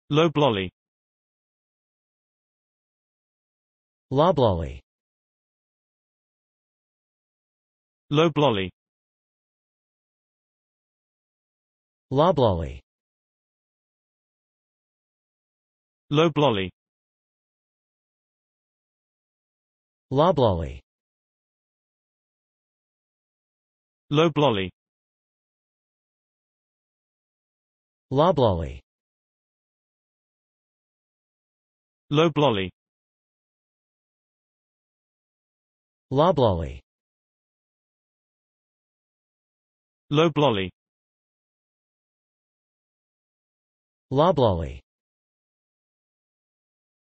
loblolly, loblolly, loblolly, loblolly, loblolly, loblolly, loblolly, loblolly, loblolly, loblolly, loblolly, loblolly.